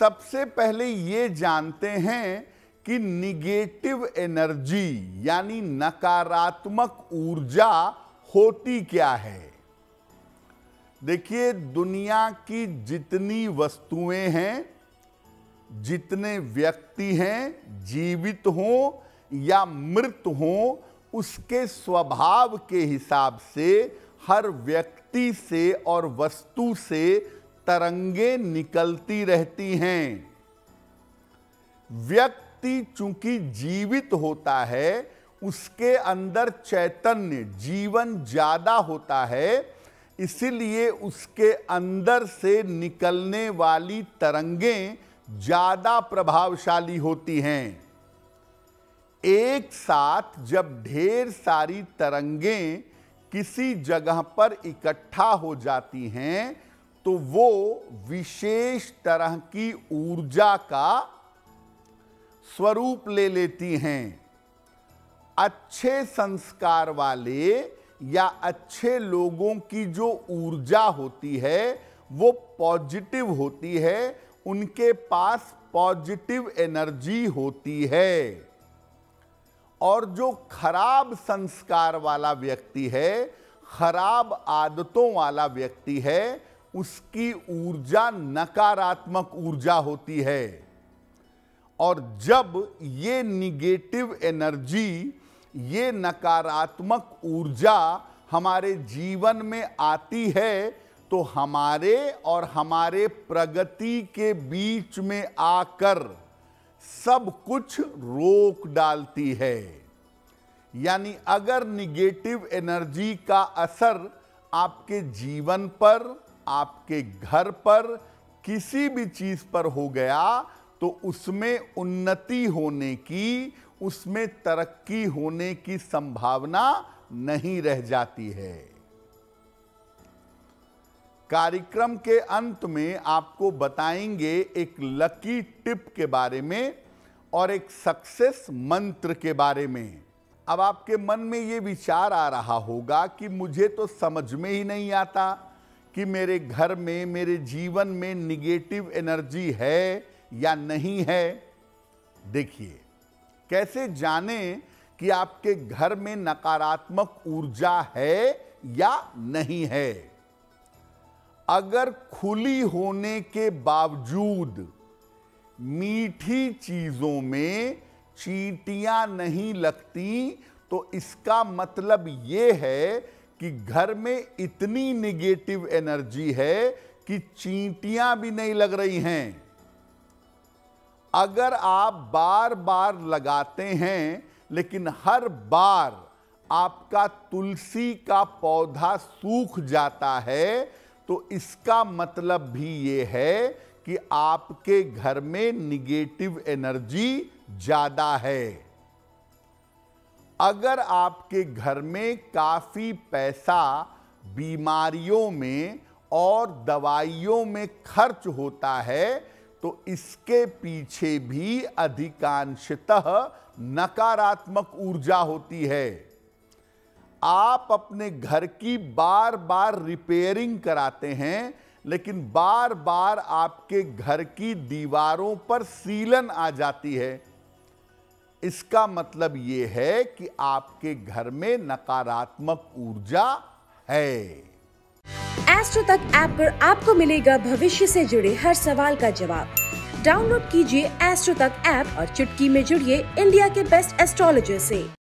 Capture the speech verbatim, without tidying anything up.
सबसे पहले ये जानते हैं कि निगेटिव एनर्जी यानी नकारात्मक ऊर्जा होती क्या है। देखिए, दुनिया की जितनी वस्तुएं हैं, जितने व्यक्ति हैं, जीवित हों या मृत हों, उसके स्वभाव के हिसाब से हर व्यक्ति से और वस्तु से तरंगे निकलती रहती हैं। व्यक्ति चूंकि जीवित होता है, उसके अंदर चैतन्य जीवन ज्यादा होता है, इसीलिए उसके अंदर से निकलने वाली तरंगें ज्यादा प्रभावशाली होती हैं। एक साथ जब ढेर सारी तरंगें किसी जगह पर इकट्ठा हो जाती हैं तो वो विशेष तरह की ऊर्जा का स्वरूप ले लेती हैं। अच्छे संस्कार वाले या अच्छे लोगों की जो ऊर्जा होती है वो पॉजिटिव होती है, उनके पास पॉजिटिव एनर्जी होती है। और जो खराब संस्कार वाला व्यक्ति है, खराब आदतों वाला व्यक्ति है, उसकी ऊर्जा नकारात्मक ऊर्जा होती है। और जब ये निगेटिव एनर्जी, ये नकारात्मक ऊर्जा हमारे जीवन में आती है तो हमारे और हमारे प्रगति के बीच में आकर सब कुछ रोक डालती है। यानी अगर निगेटिव एनर्जी का असर आपके जीवन पर, आपके घर पर, किसी भी चीज पर हो गया तो उसमें उन्नति होने की, उसमें तरक्की होने की संभावना नहीं रह जाती है। कार्यक्रम के अंत में आपको बताएंगे एक लकी टिप के बारे में और एक सक्सेस मंत्र के बारे में। अब आपके मन में ये विचार आ रहा होगा कि मुझे तो समझ में ही नहीं आता कि मेरे घर में, मेरे जीवन में निगेटिव एनर्जी है या नहीं है। देखिए, कैसे जानें कि आपके घर में नकारात्मक ऊर्जा है या नहीं है। अगर खुली होने के बावजूद मीठी चीजों में चींटियां नहीं लगती तो इसका मतलब यह है कि घर में इतनी निगेटिव एनर्जी है कि चींटियां भी नहीं लग रही हैं। अगर आप बार बार लगाते हैं लेकिन हर बार आपका तुलसी का पौधा सूख जाता है तो इसका मतलब भी ये है कि आपके घर में निगेटिव एनर्जी ज्यादा है। अगर आपके घर में काफी पैसा बीमारियों में और दवाइयों में खर्च होता है तो इसके पीछे भी अधिकांशतः नकारात्मक ऊर्जा होती है। आप अपने घर की बार बार रिपेयरिंग कराते हैं लेकिन बार बार आपके घर की दीवारों पर सीलन आ जाती है। इसका मतलब यह है कि आपके घर में नकारात्मक ऊर्जा है। एस्ट्रो तक ऐप पर आपको मिलेगा भविष्य से जुड़े हर सवाल का जवाब। डाउनलोड कीजिए एस्ट्रो तक ऐप और चुटकी में जुड़िए इंडिया के बेस्ट एस्ट्रोलॉजर से।